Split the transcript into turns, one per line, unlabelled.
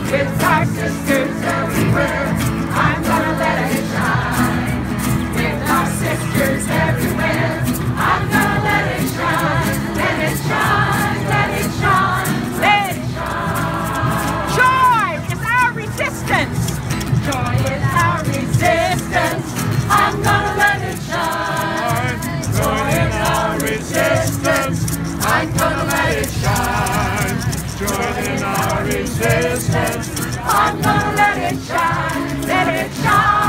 With our sisters everywhere, I'm gonna let it shine. With our sisters everywhere, I'm gonna let it shine. Let it shine, let it shine, let it shine. Joy is our resistance. Joy is our resistance. I'm gonna let it shine. Joy is our resistance. I'm gonna let it shine. Joy in our resistance. I'm gonna let it shine, let it shine.